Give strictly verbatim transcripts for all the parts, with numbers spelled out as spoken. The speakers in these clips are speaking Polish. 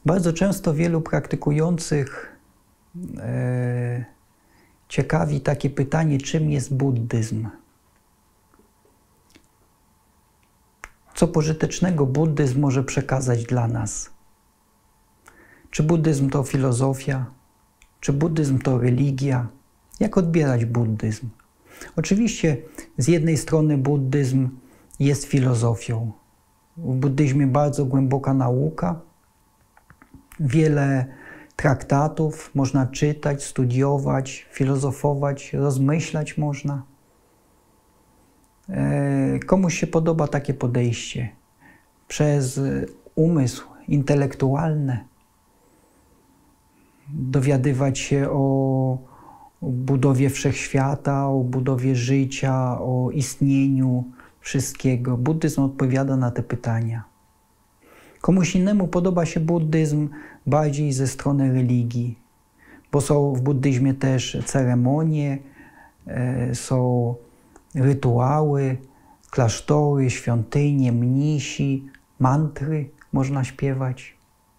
Bardzo często wielu praktykujących e, ciekawi takie pytanie, czym jest buddyzm? Co pożytecznego buddyzm może przekazać dla nas? Czy buddyzm to filozofia? Czy buddyzm to religia? Jak odbierać buddyzm? Oczywiście z jednej strony buddyzm jest filozofią. W buddyzmie bardzo głęboka nauka, wiele traktatów można czytać, studiować, filozofować, rozmyślać można. Komuś się podoba takie podejście. Przez umysł intelektualny dowiadywać się o budowie wszechświata, o budowie życia, o istnieniu wszystkiego. Buddyzm odpowiada na te pytania. Komuś innemu podoba się buddyzm bardziej ze strony religii, bo są w buddyzmie też ceremonie, są rytuały, klasztory, świątynie, mnisi, mantry można śpiewać.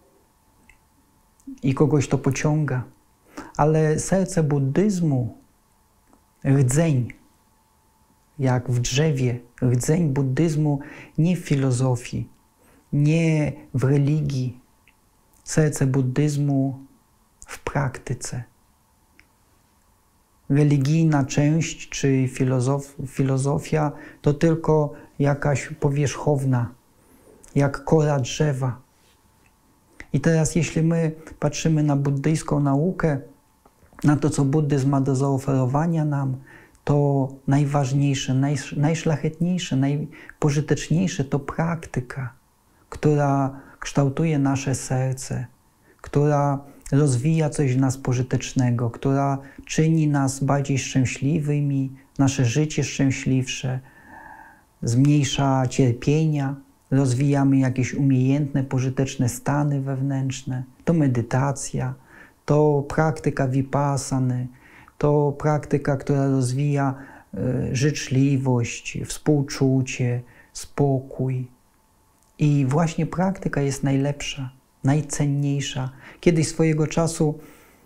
I kogoś to pociąga. Ale serce buddyzmu, rdzeń, jak w drzewie, rdzeń buddyzmu nie w filozofii, nie w religii. Serce buddyzmu w praktyce. Religijna część czy filozof, filozofia to tylko jakaś powierzchowna, jak kora drzewa. I teraz jeśli my patrzymy na buddyjską naukę, na to, co buddyzm ma do zaoferowania nam, to najważniejsze, naj, najszlachetniejsze, najpożyteczniejsze to praktyka, która kształtuje nasze serce, która rozwija coś w nas pożytecznego, która czyni nas bardziej szczęśliwymi, nasze życie szczęśliwsze, zmniejsza cierpienia, rozwijamy jakieś umiejętne, pożyteczne stany wewnętrzne. To medytacja, to praktyka vipassany, to praktyka, która rozwija y, życzliwość, współczucie, spokój. I właśnie praktyka jest najlepsza, najcenniejsza. Kiedyś swojego czasu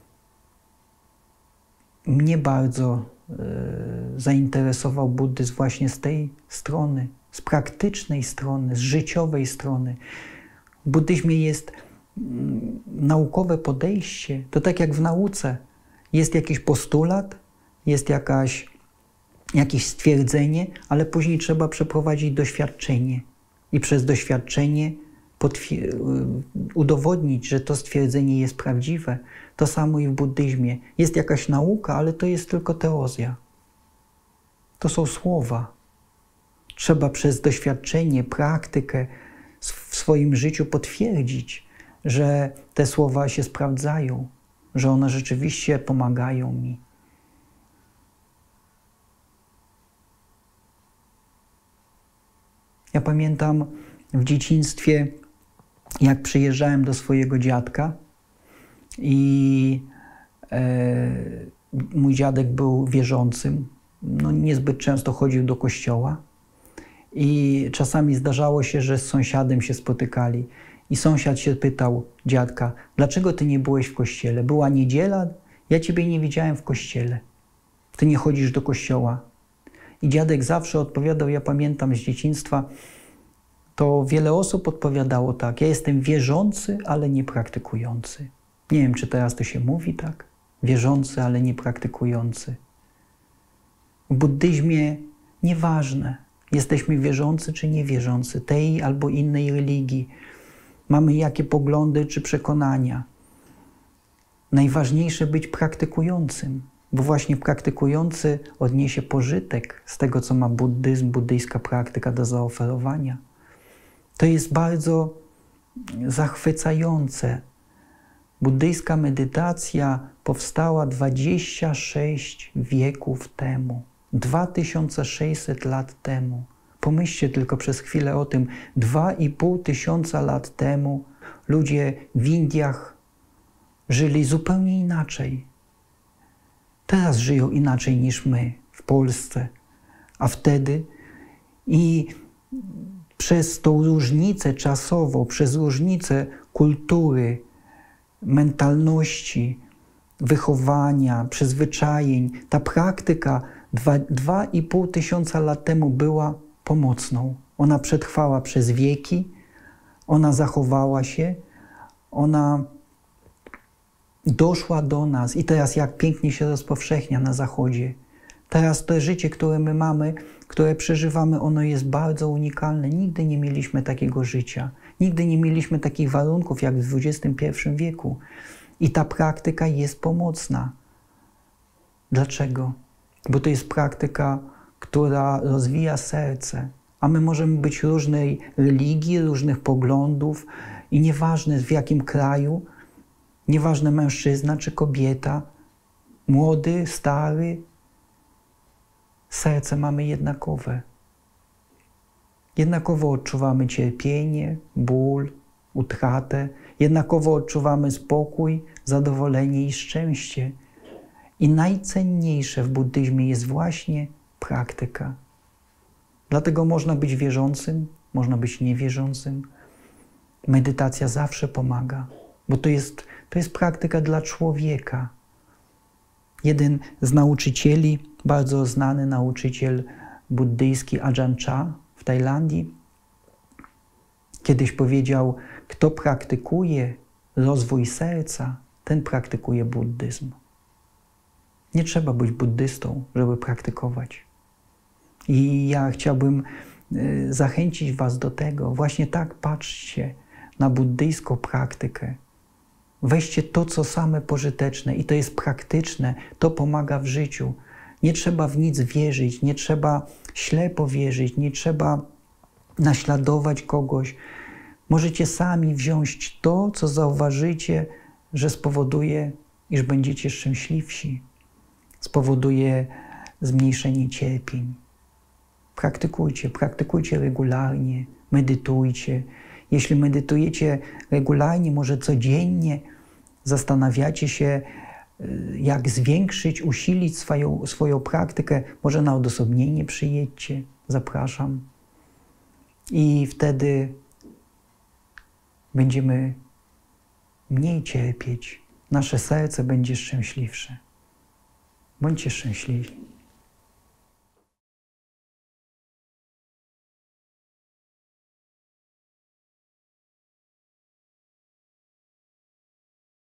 mnie bardzo y, zainteresował buddyzm właśnie z tej strony, z praktycznej strony, z życiowej strony. W buddyzmie jest mm, naukowe podejście. To tak jak w nauce. Jest jakiś postulat, jest jakaś, jakieś stwierdzenie, ale później trzeba przeprowadzić doświadczenie. I przez doświadczenie udowodnić, że to stwierdzenie jest prawdziwe. To samo i w buddyzmie. Jest jakaś nauka, ale to jest tylko teoria. To są słowa. Trzeba przez doświadczenie, praktykę w swoim życiu potwierdzić, że te słowa się sprawdzają, że one rzeczywiście pomagają mi. Ja pamiętam w dzieciństwie, jak przyjeżdżałem do swojego dziadka i e, mój dziadek był wierzącym, no niezbyt często chodził do kościoła i czasami zdarzało się, że z sąsiadem się spotykali i sąsiad się pytał dziadka, dlaczego ty nie byłeś w kościele? Była niedziela, ja ciebie nie widziałem w kościele. Ty nie chodzisz do kościoła. I dziadek zawsze odpowiadał, ja pamiętam z dzieciństwa, to wiele osób odpowiadało tak, ja jestem wierzący, ale nie praktykujący. Nie wiem, czy teraz to się mówi tak? Wierzący, ale nie praktykujący. W buddyzmie nieważne, jesteśmy wierzący czy niewierzący, tej albo innej religii. Mamy jakie poglądy czy przekonania. Najważniejsze być praktykującym, bo właśnie praktykujący odniesie pożytek z tego, co ma buddyzm, buddyjska praktyka do zaoferowania. To jest bardzo zachwycające. Buddyjska medytacja powstała dwadzieścia sześć wieków temu, dwa tysiące sześćset lat temu. Pomyślcie tylko przez chwilę o tym, dwa i pół tysiąca lat temu ludzie w Indiach żyli zupełnie inaczej. Teraz żyją inaczej niż my w Polsce, a wtedy i przez tą różnicę czasową, przez różnicę kultury, mentalności, wychowania, przyzwyczajeń. Ta praktyka dwa, dwa i pół tysiąca lat temu była pomocną. Ona przetrwała przez wieki, ona zachowała się, ona doszła do nas i teraz jak pięknie się rozpowszechnia na Zachodzie. Teraz to życie, które my mamy, które przeżywamy, ono jest bardzo unikalne. Nigdy nie mieliśmy takiego życia. Nigdy nie mieliśmy takich warunków jak w dwudziestym pierwszym wieku. I ta praktyka jest pomocna. Dlaczego? Bo to jest praktyka, która rozwija serce. A my możemy być różnej religii, różnych poglądów i nieważne w jakim kraju, nieważne mężczyzna czy kobieta, młody, stary, serce mamy jednakowe. Jednakowo odczuwamy cierpienie, ból, utratę. Jednakowo odczuwamy spokój, zadowolenie i szczęście. I najcenniejsze w buddyzmie jest właśnie praktyka. Dlatego można być wierzącym, można być niewierzącym. Medytacja zawsze pomaga, bo to jest, to jest praktyka dla człowieka. Jeden z nauczycieli, bardzo znany nauczyciel buddyjski Ajahn Chah w Tajlandii, kiedyś powiedział, kto praktykuje rozwój serca, ten praktykuje buddyzm. Nie trzeba być buddystą, żeby praktykować. I ja chciałbym zachęcić was do tego, właśnie tak patrzcie na buddyjską praktykę. Weźcie to, co same pożyteczne i to jest praktyczne, to pomaga w życiu. Nie trzeba w nic wierzyć, nie trzeba ślepo wierzyć, nie trzeba naśladować kogoś. Możecie sami wziąć to, co zauważycie, że spowoduje, iż będziecie szczęśliwsi. Spowoduje zmniejszenie cierpień. Praktykujcie, praktykujcie regularnie, medytujcie. Jeśli medytujecie regularnie, może codziennie, zastanawiacie się, jak zwiększyć, usilić swoją, swoją praktykę, może na odosobnienie przyjedźcie, zapraszam. I wtedy będziemy mniej cierpieć, nasze serce będzie szczęśliwsze. Bądźcie szczęśliwi.